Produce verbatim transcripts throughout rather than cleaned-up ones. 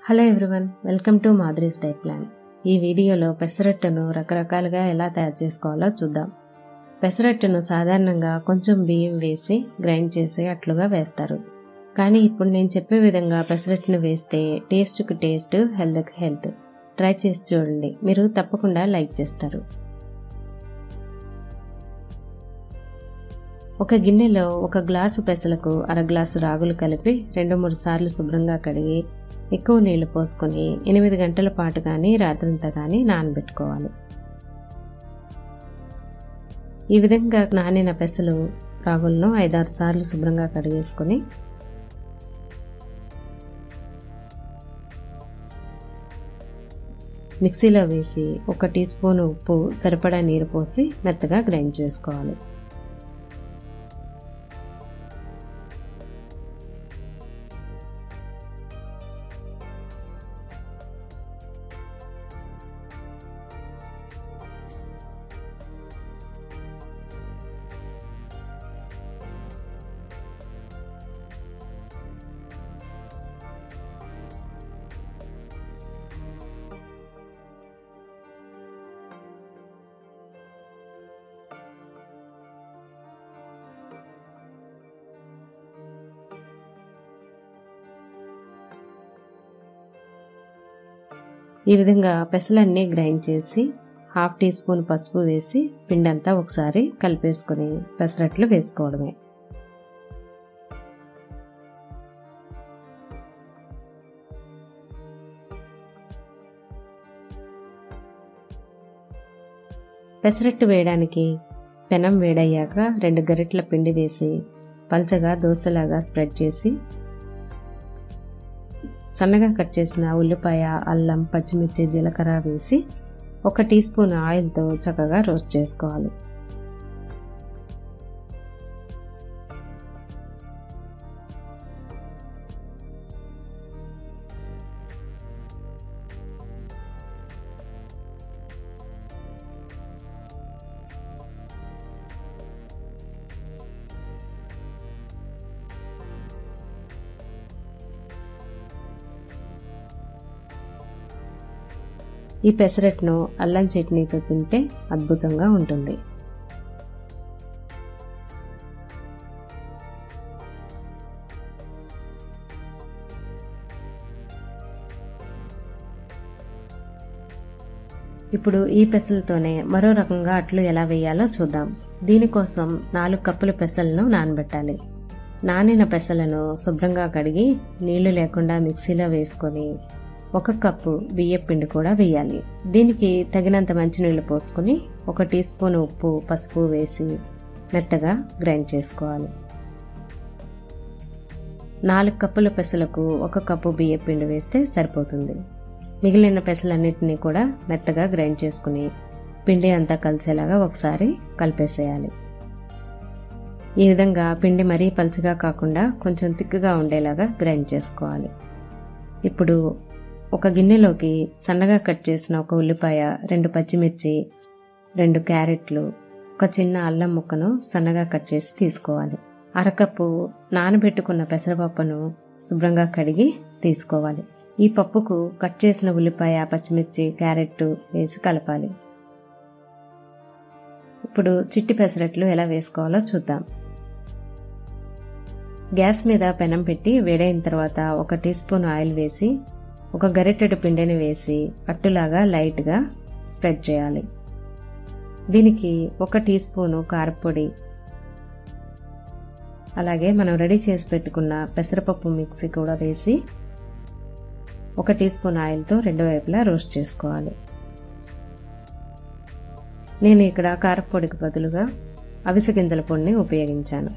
Hello everyone, welcome to Madhuri's diet plan. ఈ వీడియోలో పెసరట్టును రకరకాలుగా ఎలా తయారు చేసుకోవాలో చూద్దాం. పెసరట్టును సాధారణంగా కొంచెం బియ్యం వేసి గ్రైండ్ చేసి అట్లుగా వేస్తారు. కానీ ఇప్పుడు నేను చెప్పే విధంగా పెసరట్టును వేస్తే టేస్ట్కి టేస్ట్, హెల్త్కి హెల్త్. ట్రై చేసి చూడండి, మీరు తప్పకుండా లైక్ చేస్తారు. ఒక గిన్నెలో ఒక గ్లాసు పెసలకు అర గ్లాసు రాగులు కలిపి రెండు మూడు సార్లు శుభ్రంగా కడిగి ఎక్కువ నీళ్లు పోసుకొని ఎనిమిది గంటల పాటు కానీ రాత్రంతా కానీ నానబెట్టుకోవాలి. ఈ విధంగా నానిన పెసలు రాగులను ఐదారు సార్లు శుభ్రంగా కడిగేసుకొని మిక్సీలో వేసి ఒక టీ స్పూన్ ఉప్పు, సరిపడా నీరు పోసి మెత్తగా గ్రైండ్ చేసుకోవాలి. ఈ విధంగా పెసలన్నీ గ్రైండ్ చేసి హాఫ్ టీ స్పూన్ పసుపు వేసి పిండంతా ఒకసారి కలిపేసుకుని పెసరట్లు వేసుకోవడమే. పెసరట్టు వేయడానికి పెనం వేడయ్యాక రెండు గరిటెల పిండి వేసి పల్చగా దోశలాగా స్ప్రెడ్ చేసి సన్నగా కట్ చేసిన ఉల్లిపాయ, అల్లం, పచ్చిమిర్చి, జీలకర్ర వేసి ఒక టీ స్పూన్ ఆయిల్తో చక్కగా రోస్ట్ చేసుకోవాలి. ఈ పెసరట్టును అల్లం చట్నీతో తింటే అద్భుతంగా ఉంటుంది. ఇప్పుడు ఈ పెసలతోనే మరో రకంగా అట్లు ఎలా వేయాలో చూద్దాం. దీనికోసం నాలుగు కప్పుల పెసలను నానబెట్టాలి. నానిన పెసలను శుభ్రంగా కడిగి నీళ్లు లేకుండా మిక్సీలో వేసుకొని ఒక కప్పు బియ్యం పిండి కూడా వేయాలి. దీనికి తగినంత మంచినీళ్లు పోసుకొని ఒక టీ స్పూన్ ఉప్పు, పసుపు వేసి మెత్తగా గ్రైండ్ చేసుకోవాలి. నాలుగు కప్పుల పెసలకు ఒక కప్పు బియ్యం పిండి వేస్తే సరిపోతుంది. మిగిలిన పెసలన్నింటినీ కూడా మెత్తగా గ్రైండ్ చేసుకుని పిండి అంతా కలిసేలాగా ఒకసారి కలిపేసేయాలి. ఈ విధంగా పిండి మరీ పలుచగా కాకుండా కొంచెం తిక్కుగా ఉండేలాగా గ్రైండ్ చేసుకోవాలి. ఇప్పుడు ఒక గిన్నెలోకి సన్నగా కట్ చేసిన ఒక ఉల్లిపాయ, రెండు పచ్చిమిర్చి, రెండు క్యారెట్లు, ఒక చిన్న అల్లం ముక్కను సన్నగా కట్ చేసి తీసుకోవాలి. అరకప్పు నానబెట్టుకున్న పెసరపప్పును శుభ్రంగా కడిగి తీసుకోవాలి. ఈ పప్పుకు కట్ చేసిన ఉల్లిపాయ, పచ్చిమిర్చి, క్యారెట్ వేసి కలపాలి. ఇప్పుడు చిట్టి పెసరట్లు ఎలా వేసుకోవాలో చూద్దాం. గ్యాస్ మీద పెనం పెట్టి వేడైన తర్వాత ఒక టీ స్పూన్ ఆయిల్ వేసి ఒక గరిటెడు పిండిని వేసి అట్టులాగా లైట్గా స్ప్రెడ్ చేయాలి. దీనికి ఒక టీ స్పూను కారపొడి, అలాగే మనం రెడీ చేసి పెట్టుకున్న పెసరపప్పు మిక్సీ కూడా వేసి ఒక టీ స్పూన్ ఆయిల్తో రెండు వైపులా రోస్ట్ చేసుకోవాలి. నేను ఇక్కడ కారపొడికి బదులుగా అవిసె గింజల పొడిని ఉపయోగించాను.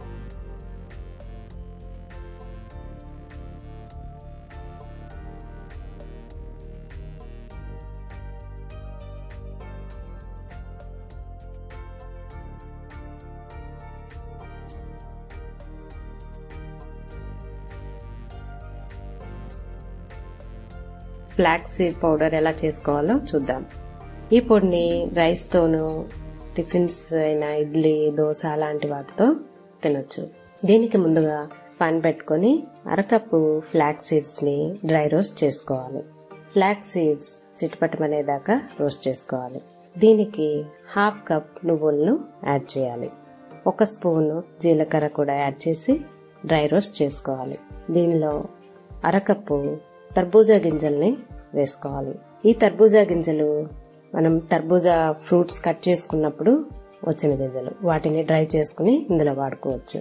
ఫ్లాక్స్ సీడ్ పౌడర్ ఎలా చేసుకోవాలో చూద్దాం. ఈ పొడిని రైస్తోనూ, టిఫిన్స్ అయిన ఇడ్లీ, దోశ లాంటి వాటితో తినొచ్చు. దీనికి ముందుగా పాన్ పెట్టుకొని అరకప్పు ఫ్లాక్స్ సీడ్స్ని డ్రై రోస్ట్ చేసుకోవాలి. ఫ్లాక్స్ సీడ్స్ చిటపటమనేదాకా రోస్ట్ చేసుకోవాలి. దీనికి హాఫ్ కప్ నువ్వులను యాడ్ చేయాలి. ఒక స్పూను జీలకర్ర కూడా యాడ్ చేసి డ్రై రోస్ట్ చేసుకోవాలి. దీనిలో అరకప్పు తర్బూజా గింజల్ని వేసుకోవాలి. ఈ తర్బూజా గింజలు మనం తర్బూజా ఫ్రూట్స్ కట్ చేసుకున్నప్పుడు వచ్చిన గింజలు, వాటిని డ్రై చేసుకుని ఇందులో వాడుకోవచ్చు.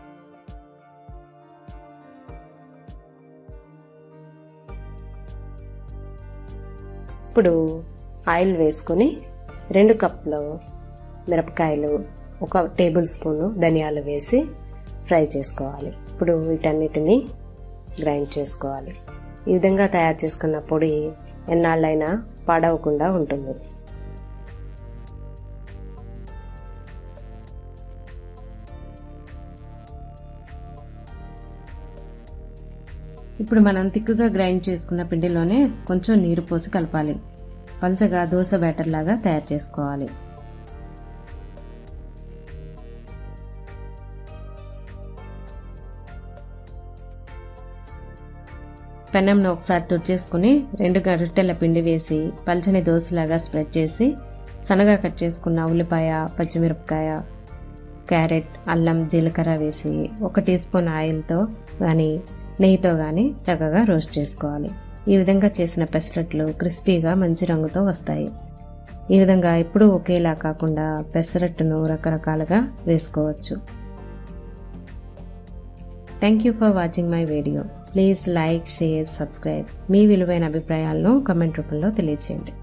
ఇప్పుడు ఆయిల్ వేసుకుని రెండు కప్పులు మిరపకాయలు, ఒక టేబుల్ స్పూను ధనియాలు వేసి ఫ్రై చేసుకోవాలి. ఇప్పుడు వీటన్నిటిని గ్రైండ్ చేసుకోవాలి. ఈ విధంగా తయారు చేసుకున్న పొడి ఎన్నాళ్ళైనా పాడవకుండా ఉంటుంది. ఇప్పుడు మనం తిక్కుగా గ్రైండ్ చేసుకున్న పిండిలోనే కొంచెం నీరు పోసి కలపాలి. పల్చగా దోశ బ్యాటర్ లాగా తయారు చేసుకోవాలి. పెనంను ఒకసారి తుడిచేసుకుని రెండు గరిటెల పిండి వేసి పల్చని దోశలాగా స్ప్రెడ్ చేసి సన్నగా కట్ చేసుకున్న ఉల్లిపాయ, పచ్చిమిరపకాయ, క్యారెట్, అల్లం, జీలకర్ర వేసి ఒక టీ స్పూన్ ఆయిల్తో కానీ నెయ్యితో కానీ చక్కగా రోస్ట్ చేసుకోవాలి. ఈ విధంగా చేసిన పెసరట్లు క్రిస్పీగా మంచి రంగుతో వస్తాయి. ఈ విధంగా ఎప్పుడూ ఒకేలా కాకుండా పెసరట్టును రకరకాలుగా వేసుకోవచ్చు. Thank you for watching my video. Please like, share, subscribe. మీ విలువైన అభిప్రాయాలను కామెంట్ రూపంలో తెలియజేయండి.